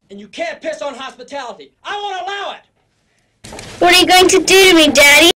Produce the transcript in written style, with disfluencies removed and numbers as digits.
And you can't piss on hospitality. I won't allow it! What are you going to do to me, Daddy?